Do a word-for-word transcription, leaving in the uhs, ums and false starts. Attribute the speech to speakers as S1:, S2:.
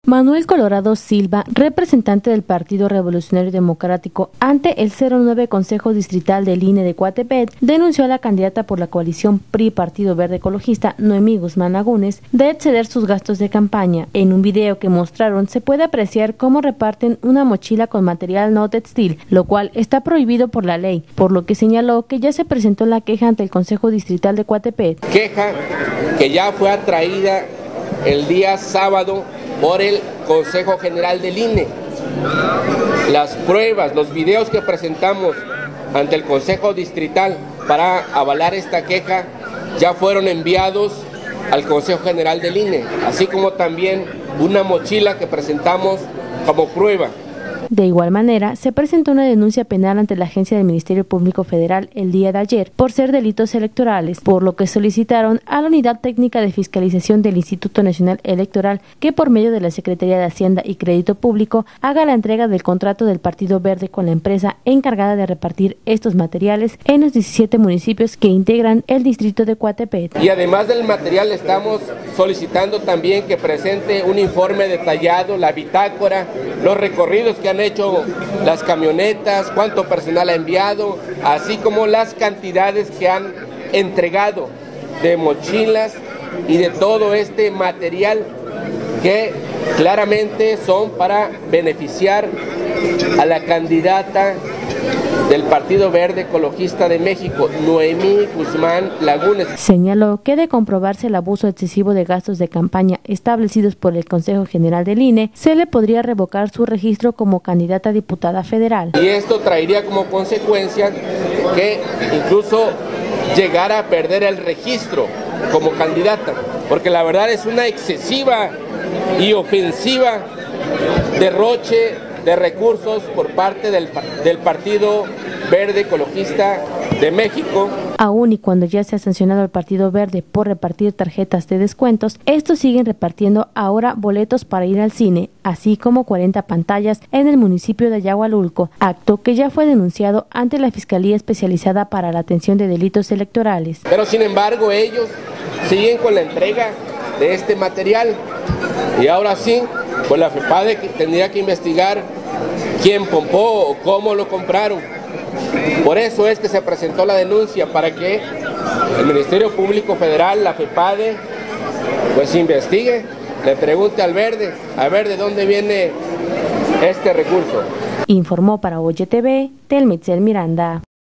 S1: Manuel Colorado Silva, representante del Partido Revolucionario Democrático ante el cero nueve Consejo Distrital del I N E de Coatepec, denunció a la candidata por la coalición P R I Partido Verde Ecologista, Noemí Guzmán Lagunes, de exceder sus gastos de campaña. En un video que mostraron se puede apreciar cómo reparten una mochila con material no textil, lo cual está prohibido por la ley, por lo que señaló que ya se presentó la queja ante el Consejo Distrital de Coatepec.
S2: Queja que ya fue atraída el día sábado por el Consejo General del I N E. Las pruebas, los videos que presentamos ante el Consejo Distrital para avalar esta queja ya fueron enviados al Consejo General del I N E, así como también una mochila que presentamos como prueba.
S1: De igual manera, se presentó una denuncia penal ante la Agencia del Ministerio Público Federal el día de ayer por ser delitos electorales, por lo que solicitaron a la Unidad Técnica de Fiscalización del Instituto Nacional Electoral que por medio de la Secretaría de Hacienda y Crédito Público haga la entrega del contrato del Partido Verde con la empresa encargada de repartir estos materiales en los diecisiete municipios que integran el distrito de Coatepec.
S2: Y además del material estamos solicitando también que presente un informe detallado, la bitácora, los recorridos que han hecho las camionetas, cuánto personal ha enviado, así como las cantidades que han entregado de mochilas y de todo este material que claramente son para beneficiar a la candidata del Partido Verde Ecologista de México, Noemí Guzmán Lagunes.
S1: Señaló que de comprobarse el abuso excesivo de gastos de campaña establecidos por el Consejo General del I N E, se le podría revocar su registro como candidata a diputada federal.
S2: Y esto traería como consecuencia que incluso llegara a perder el registro como candidata, porque la verdad es una excesiva y ofensiva derroche de recursos por parte del, del Partido Verde Ecologista de México.
S1: Aún y cuando ya se ha sancionado al Partido Verde por repartir tarjetas de descuentos, estos siguen repartiendo ahora boletos para ir al cine, así como cuarenta pantallas en el municipio de Ayahualulco, acto que ya fue denunciado ante la Fiscalía Especializada para la Atención de Delitos Electorales.
S2: Pero sin embargo ellos siguen con la entrega de este material y ahora sí, pues la FEPADE tendría que investigar quién pompó o cómo lo compraron. Por eso es que se presentó la denuncia, para que el Ministerio Público Federal, la FEPADE, pues investigue, le pregunte al Verde, a ver de dónde viene este recurso.
S1: Informó para Oye T V, Telmitzel Miranda.